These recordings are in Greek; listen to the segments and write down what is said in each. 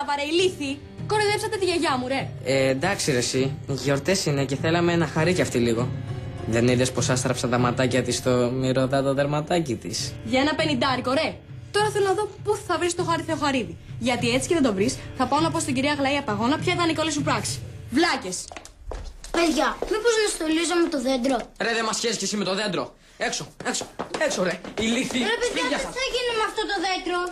στράβα, ρε ηλίθι. Κοροϊδέψατε τη γιαγιά μου, ρε. Εντάξει, ρε, εσύ. Γιορτές είναι και θέλαμε να χαρεί κι αυτή λίγο. Δεν είδες πως άστραψα τα ματάκια της στο μυρωδάτο δερματάκι της? Για ένα 50, ρε. Τώρα θέλω να δω πού θα βρεις το Χάρη Θεοχαρίδη. Γιατί έτσι και δεν τον βρεις, θα πάω να πω στην κυρία Αγλαία Παγώνα ποια ήταν η καλή σου πράξη. Βλάκες. Παιδιά, μήπως να στολίζαμε το δέντρο? Ρε, δεν μας σχέσεις κι εσύ με το δέντρο. Έξω, έξω, έξω, ρε. Ηλίθι. Ρε παιδιά, τι θα γίνει με αυτό το δέντρο?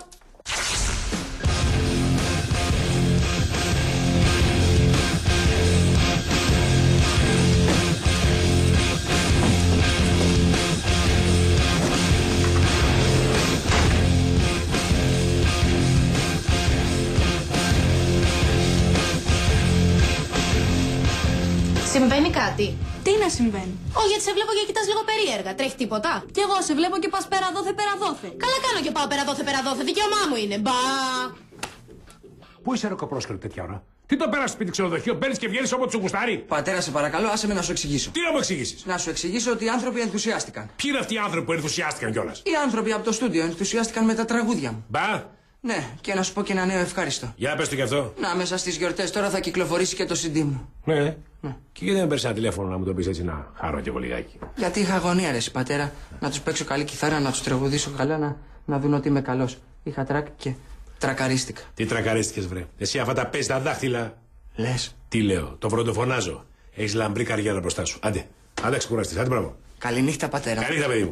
Συμβαίνει κάτι? Τι να συμβαίνει? Γιατί σε βλέπω και κοιτάς λίγο περίεργα. Τρέχει τίποτα? Κι εγώ σε βλέπω και πας πέρα δόθε, πέρα δόθε. Καλά κάνω και πάω πέρα δόθε, πέρα δόθε. Δικαίωμά μου είναι. Μπα. Πού είσαι, ρε κοπρόσκαλη, τέτοια ώρα? Τι το πέρασε σπίτι ξενοδοχείο, παίρνεις και βγαίνεις όποτε σου γουστάρει? Πατέρα, σε παρακαλώ, άσε με να σου εξηγήσω. Τι να μου εξηγήσεις? Να σου εξηγήσω ότι οι άνθρωποι ενθουσιάστηκαν. Ποιοι είναι αυτοί οι άνθρωποι που ενθουσιάστηκαν κιόλας? Οι άνθρωποι από το στούντιο ενθουσιάστηκαν με τα τραγούδια μου. Μπα. Ναι, και να σου πω και ένα νέο ευχάριστο. Για πες το κι αυτό. Να, μέσα στις γιορτές τώρα θα κυκλοφορήσει και το CD μου. Ναι. Και γιατί δεν παίρνεις ένα τηλέφωνο να μου το πεις έτσι να χαρώ κι εγώ λιγάκι? Γιατί είχα αγωνία, ρε εσύ, πατέρα, να τους παίξω καλή κιθάρα, να τους τραγουδήσω καλά, να δουν ότι είμαι καλός. Είχα τρακ και τρακαρίστηκα. Τι τρακαρίστηκες, βρε? Εσύ αυτά τα παίζεις τα δάχτυλα. Λες? Τι λέω, το πρωτοφωνάζω. Έχεις λαμπρή καριέρα μπροστά σου. Άντε, άντε ξεκουραστείς, άντε μπράβο. Καληνύχτα, πατέρα. Καληνύχτα, παιδί μου.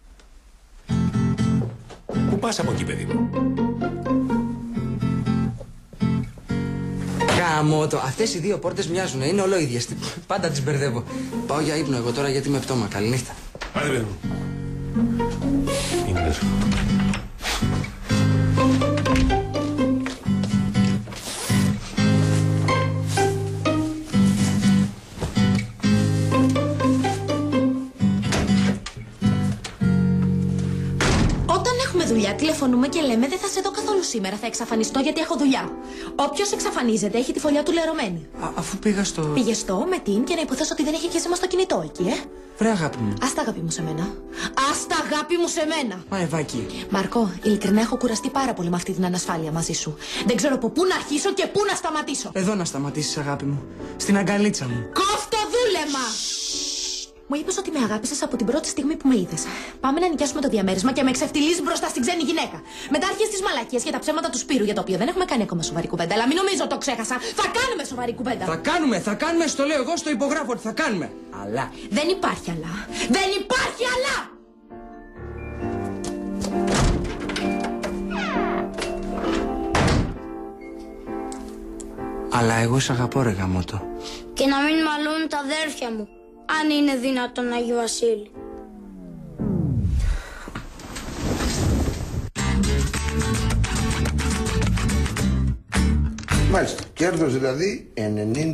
Πού πας από εκεί, παιδί μου? Γαμώτο, αυτές οι δύο πόρτες μοιάζουν, είναι ολόιδιες. Πάντα τις μπερδεύω. Πάω για ύπνο εγώ τώρα γιατί είμαι πτώμα. Καληνύχτα. Άντε, παιδί μου. Είναι. Δουλειά, τηλεφωνούμε και λέμε δεν θα σε δω καθόλου σήμερα. Θα εξαφανιστώ γιατί έχω δουλειά. Όποιος εξαφανίζεται έχει τη φωλιά του λερωμένη. Αφού πήγα στο. Πήγε στο με την και να υποθέσω ότι δεν έχει και σήμα στο κινητό εκεί, Βρε αγάπη μου. Ας τα αγάπη μου σε μένα. Ας τα αγάπη μου σε μένα. Μα Ευάκη. Μαρκό, ειλικρινά έχω κουραστεί πάρα πολύ με αυτή την ανασφάλεια μαζί σου. Δεν ξέρω από πού να αρχίσω και πού να σταματήσω. Εδώ να σταματήσεις, αγάπη μου. Στην αγκαλίτσα μου. Κόφτο δούλεμα! Μου είπες ότι με αγάπησες από την πρώτη στιγμή που με είδες. Πάμε να νοικιάσουμε το διαμέρισμα και με εξευτυλίζεις μπροστά στην ξένη γυναίκα. Μετά αρχίζεις τις μαλακίες και τα ψέματα του Σπύρου για το οποίο δεν έχουμε κάνει ακόμα σοβαρή κουβέντα. Αλλά μην νομίζω το ξέχασα. Θα κάνουμε σοβαρή κουβέντα. Θα κάνουμε, στο λέω εγώ, στο υπογράφω ότι θα κάνουμε. Αλλά. Δεν υπάρχει αλλά. Δεν υπάρχει αλλά! Αλλά εγώ σ' αγαπώ, ρε γαμώτο. Και να μην μαλώνουν τα αδέρφια μου. Αν είναι δυνατόν, Άγιο Βασίλη. Μάλιστα. Κέρδος δηλαδή 95,9%.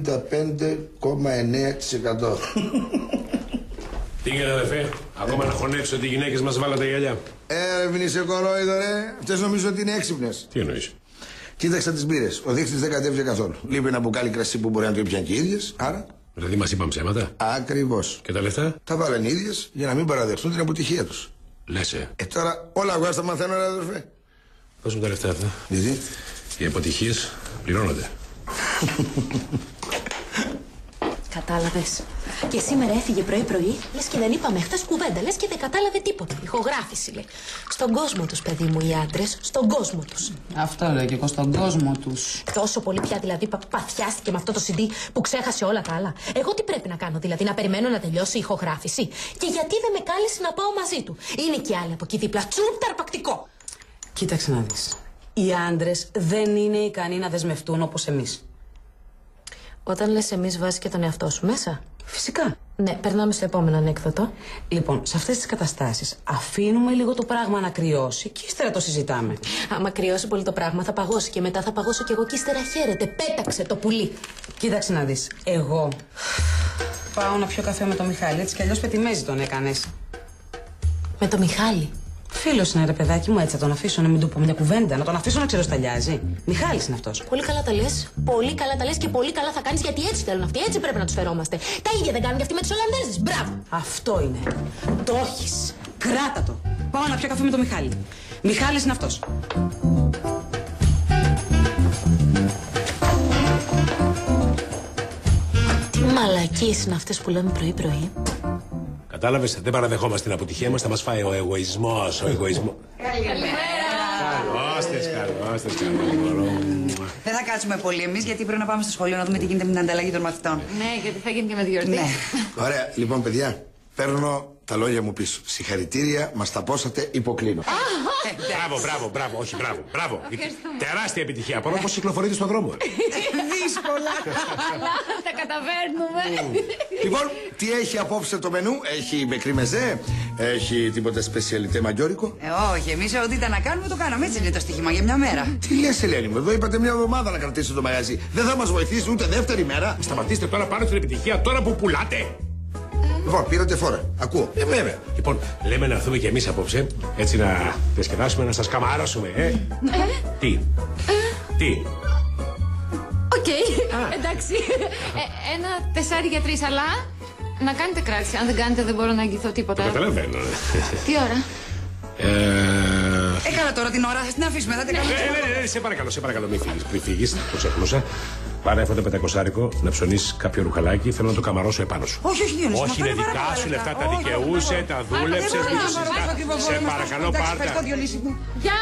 Τι γίνεται, αδερφέ? Ακόμα να χωνέψω ότι οι γυναίκες μας βάλατε γυαλιά. Μην είσαι κορόιδο, ρε. Αυτές νομίζω ότι είναι έξυπνες. Τι εννοείς? Κοίταξα τις μπύρες. Ο δείκτης δεν κατέβηκε καθόλου. Λείπει ένα μπουκάλι κρασί που μπορεί να το ήπιαν και οι ίδιες. Άρα. Δηλαδή μας είπαν ψέματα. Ακριβώς. Και τα λεφτά? Τα βάλαν οι ίδιες για να μην παραδεχτούν την αποτυχία τους. Λες, Τώρα όλα εγώ τα μαθαίνω, ρε αδερφέ. Δώσ' μου τα λεφτά αυτά. Γιατί? Οι αποτυχίες πληρώνονται. Κατάλαβες. Και σήμερα έφυγε πρωί-πρωί, λες και δεν είπαμε χθες κουβέντα, λες και δεν κατάλαβε τίποτα. Ηχογράφηση λέει. Στον κόσμο τους, παιδί μου, οι άντρες, στον κόσμο τους. Αυτό λέω και εγώ, στον κόσμο τους. Τόσο πολύ πια δηλαδή παθιάστηκε με αυτό το CD που ξέχασε όλα τα άλλα. Εγώ τι πρέπει να κάνω, δηλαδή να περιμένω να τελειώσει η ηχογράφηση? Και γιατί δεν με κάλεσε να πάω μαζί του? Είναι και άλλοι από εκεί δίπλα. Τσουπ ταρπακτικό. Κοίταξε να δεις. Οι άντρες δεν είναι ικανοί να δεσμευτούν όπως εμείς. Όταν λες εμείς, βάζεις και τον εαυτό σου μέσα? Φυσικά. Ναι, περνάμε στο επόμενο ανέκδοτο. Λοιπόν, σε αυτές τις καταστάσεις αφήνουμε λίγο το πράγμα να κρυώσει και ύστερα το συζητάμε. Άμα κρυώσει πολύ το πράγμα θα παγώσει και μετά θα παγώσω κι εγώ και ύστερα χαίρεται. Πέταξε το πουλί. Κοίταξε να δεις. Εγώ πάω να πιω καφέ με τον Μιχάλη, έτσι κι αλλιώς πετιμέζει τον έκανες. Με το Μιχάλη? Φίλος είναι, ρε παιδάκι μου, έτσι θα τον αφήσω να μην του πω μια κουβέντα, να τον αφήσω να ξεροσταλιάζει. Μιχάλης είναι αυτός. Πολύ καλά τα λες. Πολύ καλά τα λες και πολύ καλά θα κάνεις γιατί έτσι θέλουν αυτοί. Έτσι πρέπει να τους φερόμαστε. Τα ίδια δεν κάνουν και αυτοί με τους Ολλανδέζες. Μπράβο. Αυτό είναι. Το έχεις. Κράτα το. Πάω να πιω καφέ με τον Μιχάλη. Μιχάλης είναι αυτός. μαλακίες είναι αυτές που λέμε πρωί-πρωί. Κατάλαβες, δεν παραδεχόμαστε την αποτυχία μας, θα μας φάει ο εγωισμός, ο εγωισμός. Καλώς, Δεν θα κάτσουμε πολύ εμείς, γιατί πρέπει να πάμε στο σχολείο να δούμε τι γίνεται με την ανταλλαγή των μαθητών. Ναι, γιατί θα γίνει και με γιορτή. Ναι. Ωραία, λοιπόν, παιδιά, παίρνω τα λόγια μου πίσω. Συγχαρητήρια, μας τα πόσατε, υποκλίνω. Μπράβο, όχι, μπράβο. Τεράστια επιτυχία. Απορώ πώς κυκλοφορείτε στον δρόμο. Δύσκολα. Τα καταφέρνουμε. Λοιπόν, τι έχει απόψε το μενού? Έχει μπεκρί μεζέ, έχει τίποτα σπεσιαλιτέ μαγιόρικο? Όχι, εμείς ό,τι ήταν να κάνουμε το κάναμε. Έτσι είναι το στοίχημα για μια μέρα. Τι λες, Ελένη μου, εδώ είπατε μια εβδομάδα να κρατήσετε το μαγαζί. Δεν θα μας βοηθήσει ούτε δεύτερη μέρα. Σταματήστε τώρα πάνω στην επιτυχία, τώρα που πουλάτε. Λοιπόν, πήρατε φόρα. Ακούω. Βέβαια. Λοιπόν, λέμε να έρθουμε κι εμείς απόψε, έτσι να διασκεδάσουμε, να σας καμαρώσουμε, Τι. Οκ, εντάξει. Ένα 4 για 3, αλλά να κάνετε κράτηση. Αν δεν κάνετε, δεν μπορώ να εγγυηθώ τίποτα. Καταλαβαίνω. Τι ώρα? Έκανα τώρα την ώρα, θα την αφήσουμε. Ναι, σε παρακαλώ, μην φύγεις, το ξεχνούσα. Πάρε αυτό το 500 να ψωνίσεις κάποιο ρουχαλάκι, θέλω να το καμαρώσω επάνω σου. Όχι, Διονύση. Όχι, είναι δικά σου λεφτά, τα δικαιούσε, τα δούλεψες, μην το συζητάς. Σε παρακαλώ, πάρτε. Γεια!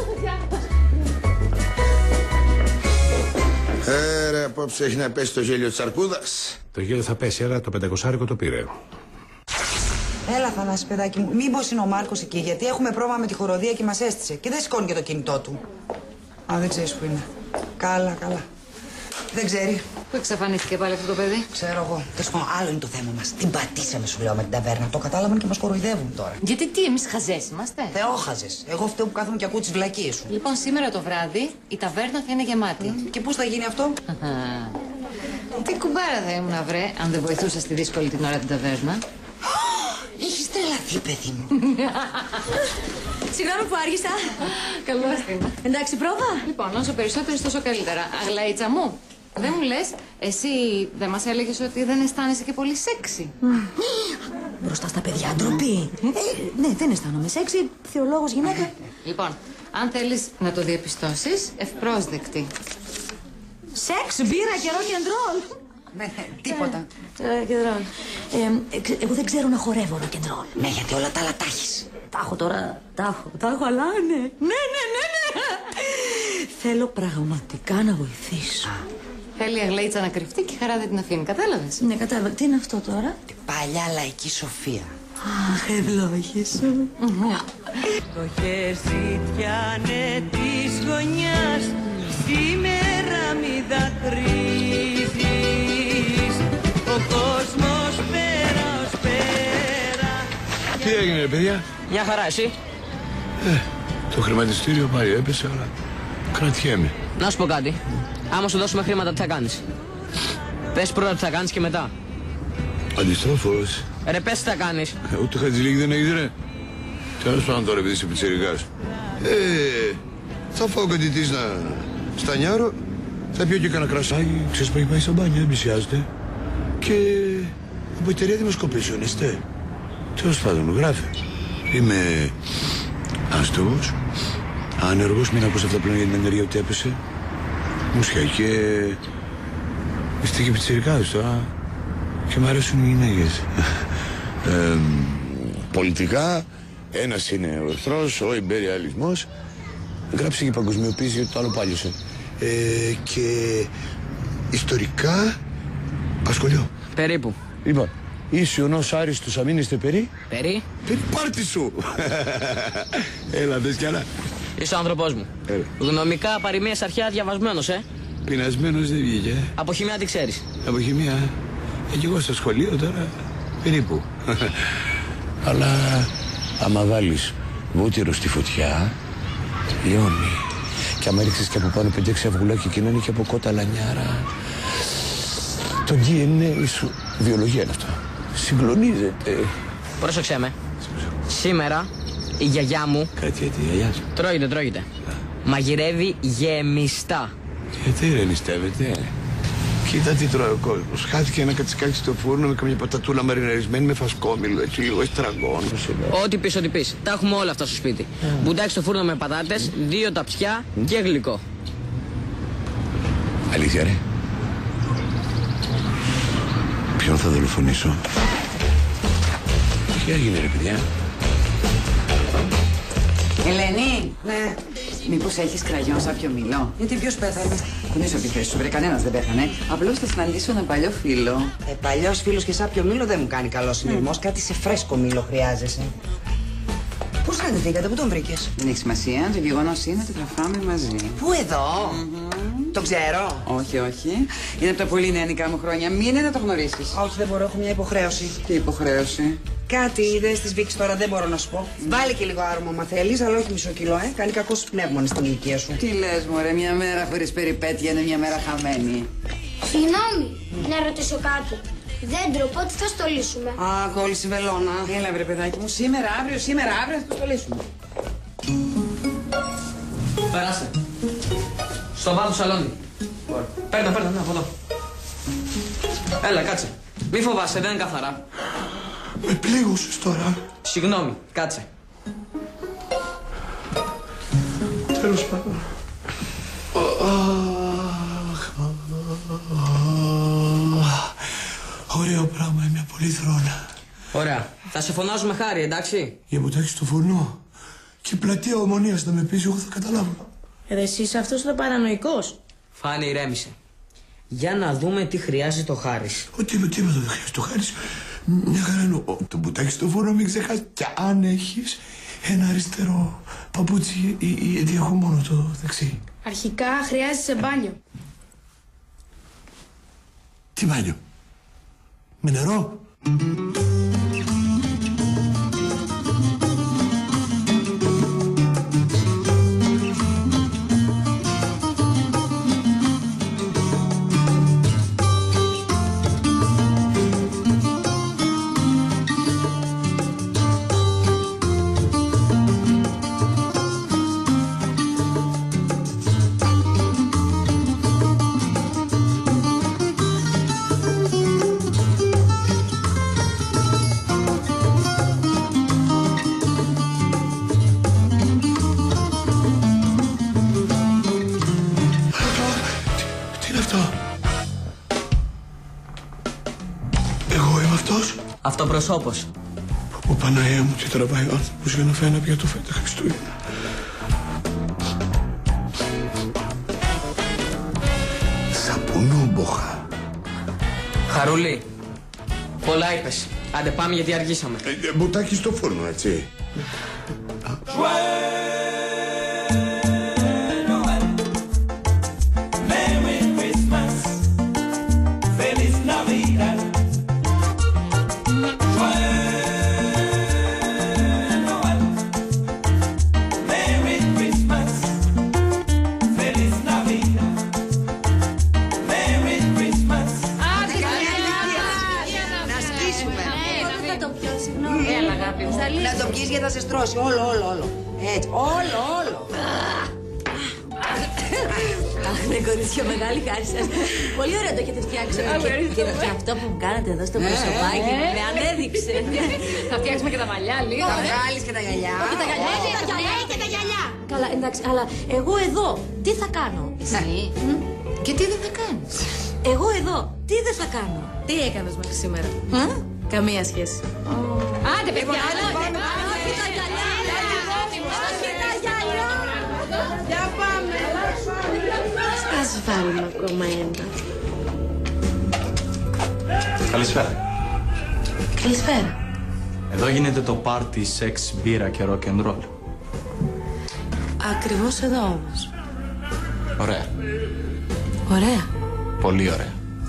Ρε, απόψε έχει να πέσει το γέλιο της αρκούδας. Το γέλιο θα πέσει, αλλά το 500 το πήρε. Έλα, Θανάση, παιδάκι μου. Μήπως είναι ο Μάρκος εκεί, γιατί έχουμε πρόβλημα με τη χοροδία και μας έστησε. Και δεν σηκώνει και το κινητό του. Α, δεν ξέρεις που είναι. Καλά. Δεν ξέρει. Πού εξαφανίστηκε πάλι αυτό το παιδί? Ξέρω εγώ. Τέλος πάντων, άλλο είναι το θέμα μας. Την πατήσαμε, σου λέω, με την ταβέρνα. Το κατάλαβαν και μας κοροϊδεύουν τώρα. Γιατί τι, εμείς χαζές είμαστε? Θεόχαζες. Εγώ φταίω που κάθομαι και ακούω τις βλακίες σου. Λοιπόν, σήμερα το βράδυ η ταβέρνα θα είναι γεμάτη. Και πώς θα γίνει αυτό? Τι κουμπάρα θα ήμουν, βρε, αν δεν βοηθούσα στη δύσκολη την ώρα την ταβέρνα. Έχεις τρελαθεί, παιδί μου. Συγγνώμη που άργησα. Καλώς την. Εντάξει, πρόβα. Λοιπόν, όσο περισσότερο τόσο καλύτερα. Αγλαίτσα μου, δεν μου λες, εσύ δεν μας έλεγες ότι δεν αισθάνεσαι και πολύ σεξι? Μπροστά στα παιδιά, ντροπή. Ναι, δεν αισθάνομαι σεξι, θεολόγος γυναίκα. Λοιπόν, αν θέλεις να το διαπιστώσεις, ευπρόσδεκτη. Σεξ, μπύρα και rock and roll. Ναι, τίποτα. Εγώ δεν ξέρω να χορεύω rock and roll. Ναι, γιατί όλα τα άλλα τα έχεις. Τα έχω τώρα, τα έχω, αλλά ναι. Ναι. Θέλω πραγματικά να βοηθήσω. Θέλει η Αγλαίτσα να κρυφτεί και η Χαρά δεν την αφήνει. Κατάλαβες? Ναι, κατάλαβα. Τι είναι αυτό τώρα? Την παλιά λαϊκή σοφία. Αχ, ευλόγη σου. Το χεζίτιανε της γωνιάς σήμερα μη δακρύζεις. Ο κόσμος πέρα ως πέρα. Τι έγινε, παιδιά? Μια χαρά, εσύ? Το χρηματιστήριο πάλι έπεσε, αλλά κρατιέμαι. Να σου πω κάτι. Άμα σου δώσουμε χρήματα, τι θα κάνεις? Πες πρώτα τι θα κάνεις και μετά. Αντιστρόφως. Ρε, πες τι θα κάνεις. Ούτε χατζηλίκι δεν έχεις, ρε. Τέλος πάντων τώρα, επειδή είσαι πιτσιρικάς. Θα φάω κάτι της να στανιάρω. Θα πιω και κανένα κρασάκι. Ξέρεις που έχει πάει στο μπάνιο, δεν πλησιάζεται. Και από εταιρεία δημοσκοπήσεων είστε. Τέλος πάντων, γράφει. Είμαι άστογος, άνεργος, μην ακούς αυτά πλέον για την ενέργεια ότι έπεσε. Μουσια και είστε και πιτσιρικάδες τώρα και μ' αρέσουν οι γυναίκες. Πολιτικά, ένας είναι ο εχθρός, ο ιμπεριαλισμός. Γράψε και παγκοσμιοποίηση γιατί το άλλο πάλιωσε. Και ιστορικά, Πασχολιό. Περίπου. Λοιπόν, είσαι ο νος άριστος αμήνεστε περί. Περί πάρτι σου. Έλα, δες κι άλλα. Είσαι ο άνθρωπός μου. Γνωμικά παροιμίες αρχαία διαβασμένος, Πεινασμένος δεν βγήκε. Από χημεία τι ξέρεις? Από χημεία. Κι εγώ στο σχολείο τώρα. Περίπου. Αλλά άμα βάλεις βούτυρο στη φωτιά, λιώνει. Και άμα ρίξεις και από πάνω 5-6 αυγουλάκια και είναι και από κότα λανιάρα. Το DNA σου, βιολογία είναι αυτό. Συγκλονίζεται. Πρόσεξε με. Σήμερα η γιαγιά μου. Κάτι γιατί η γιαγιά σου. Τρώγεται. Μαγειρεύει γεμιστά. Γιατί δεν νηστεύεται? Κοίτα τι τρώει ο κόσμος. Χάθηκε ένα κατσικάκι στο φούρνο με καμιά πατατούλα μαριναρισμένη με φασκόμηλο, έτσι λίγο εστραγόνο. Ό,τι πεις. Τα έχουμε όλα αυτά στο σπίτι. Μπουτάκι στο φούρνο με πατάτες, 2 ταψιά και γλυκό. Αλήθεια, ρε? Ποιον θα δολοφονήσω? Τι έγινε ρε παιδιά? Ελένη! Ναι. Μήπως έχεις κραγιόν σάπιο μήλο? Γιατί ποιος πέθανε? Κουνήσω τη θέση σου, βρε, κανένας δεν πέθανε. Απλώς θα συναντήσω έναν παλιό φίλο. Παλιός φίλος και σάπιο μήλο δεν μου κάνει καλό συνειρμός. Κάτι σε φρέσκο μήλο χρειάζεσαι. Πώς συναντηθήκατε, πού τον βρήκες? Δεν έχει σημασία. Το γεγονός είναι ότι θα φάμε μαζί. Πού εδώ? Το ξέρω. Όχι, όχι. Είναι από τα πολύ νεανικά μου χρόνια. Μην είναι να το γνωρίσεις. Όχι, δεν μπορώ. Έχω μια υποχρέωση. Τι υποχρέωση? Κάτι είδες της Βίκης τώρα, δεν μπορώ να σου πω. Βάλε και λίγο άρωμα, άμα θέλεις, αλλά όχι μισό κιλό, Κάνει κακό στους πνεύμονες στην ηλικία σου. Τι λες, μωρέ, μια μέρα χωρίς περιπέτεια είναι μια μέρα χαμένη. Συγγνώμη, να ρωτήσω κάτι. Δέντρο, πότε θα στολίσουμε? Α, κόλληση βελόνα. Έλα, βρε παιδάκι μου, σήμερα, αύριο θα το στολίσουμε. Περάστε. Στο βάθος σαλόνι. Παίρνα, ναι, από εδώ. Έλα, κάτσε. Μη φοβάσαι, δεν είναι καθαρά. Με πλήγωσες τώρα. Συγγνώμη, κάτσε. Τέλος πάντων. Ωραίο πράγμα, μια πολυθρόνα. Ωραία. Θα σε φωνάζουμε χάρη, εντάξει. Για μπουτάκι στο φουρνό. Και η πλατεία Ομονίας να με πείσει, εγώ θα καταλάβω. Εσύ είσαι αυτός ο παρανοϊκός. Φάνη, ηρέμησε. Για να δούμε τι χρειάζεται ο Χάρης. Τίποτα δεν χρειάζεται ο Χάρης. Μια χαρά είναι το μπουτάκι στο φούρνο, μην ξεχάσεις. Και αν έχεις ένα αριστερό παπούτσι ή έχω μόνο το δεξί. Αρχικά χρειάζεσαι μπάνιο. Τι μπάνιο? Με νερό? Αυτοπροσώπος. Πω Παναγία μου, τι τραβάει ο άνθρωπος για να φάει ένα πιάτο φέτα Χριστούγεννα. Σαπουνόμποχα. Χαρούλη, πολλά είπες. Άντε πάμε γιατί αργήσαμε. Μπουτάκι στο φούρνο, έτσι. Να το πιείς γιατί θα σε στρώσει. Όλο. Έτσι, όλο. Αχ, ναι, κορίτσια, μεγάλη χάρη σας. Πολύ ωραία το έχετε φτιάξει. Και αυτό που μου κάνατε εδώ στο προσωπάκι με ανέδειξε. Θα φτιάξουμε και τα μαλλιά λίγο. Θα βγάλεις και τα γυαλιά. Και τα γυαλιά, και τα γυαλιά. Καλά, εντάξει, αλλά εγώ εδώ τι θα κάνω? Εσύ. Και τι δεν θα κάνεις? Εγώ εδώ τι δεν θα κάνω? Τι έκανες μέχρι σήμερα? Καμία σχέση. Άντε, παιδιά, όχι τα γυαλιά. Όχι τα γυαλιά. Για πάμε. Ας βάλουμε ακόμα ένα. Καλησπέρα. Εδώ γίνεται το πάρτι, σεξ, μπύρα και rock and roll. Ακριβώς εδώ όμως. Ωραία. Ωραία. Πολύ ωραία.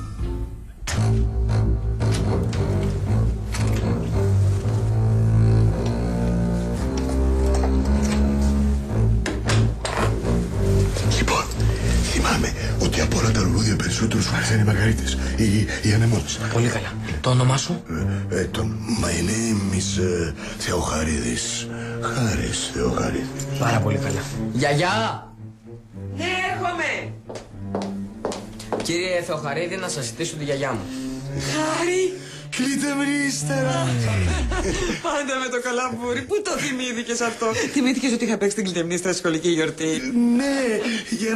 Λοιπόν, θυμάμαι ότι από όλα τα λουλούδια περισσότερο σου άρεσαν οι μαργαρίτες, οι ανεμόνες. Πολύ καλά. Το όνομά σου? My name is Θεοχαρίδης. Χάρης Θεοχαρίδης. Πάρα πολύ καλά. Γιαγιά! Ναι, έρχομαι. Κύριε Θεοχαρίδη, να σας ζητήσω τη γιαγιά μου. Χάρη. Κλείτε με ύστερα. Πάντα με το καλαμπούρι. Πού το θυμήθηκες αυτό? Θυμήθηκες ότι είχα παίξει την Κλειτεμνίστρα στη σχολική γιορτή? Ναι,